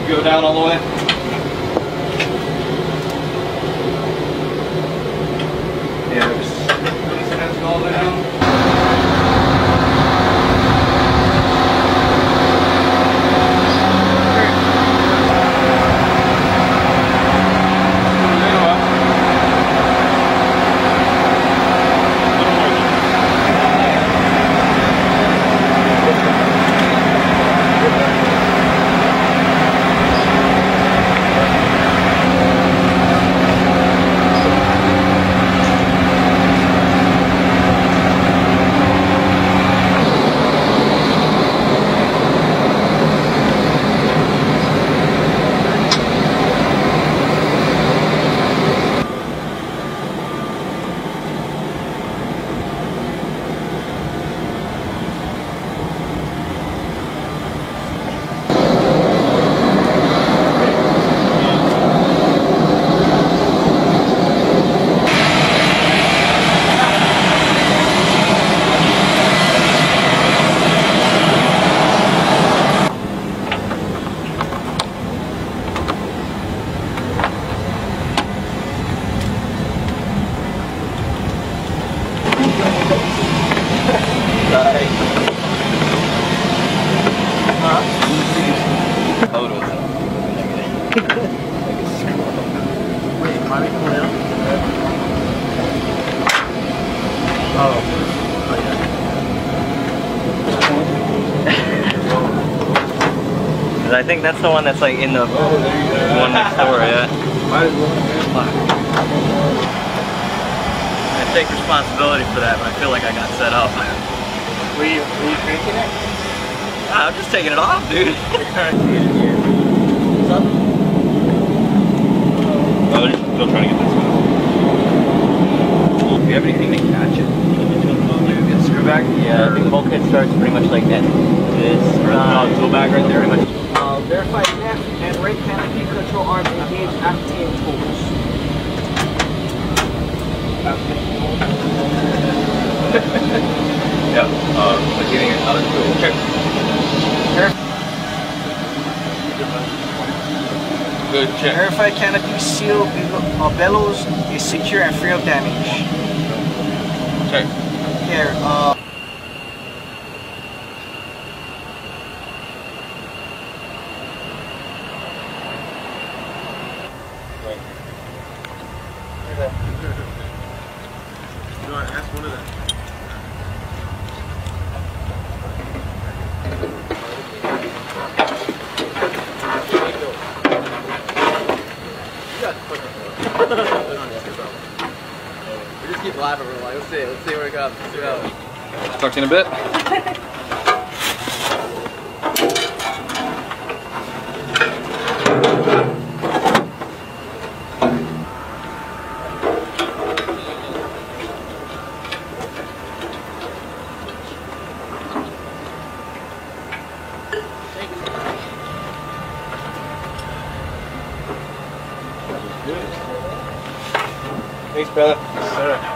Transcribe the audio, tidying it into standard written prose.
Go down all the way. Yeah, just has to go all the way down. I think that's the one that's like in the one next door, yeah. I take responsibility for that, but I feel like I got set up. Were you cranking it? I'm just taking it off, dude. What's up? Oh, they're still trying to get this one. Do you have anything to catch it? Screw back? Yeah, I think the bulkhead starts pretty much like that. This tool bag right there, pretty much. Verify left and right canopy control arms engaged active tools. Yeah, like getting another tool. Okay. Good check. Verify canopy seal bellows is secure and free of damage. Check. Here, You want to ask one of them? We just keep laughing, we're like, let's see where it comes. Let's see how. Talk to you in a bit. Thanks, brother.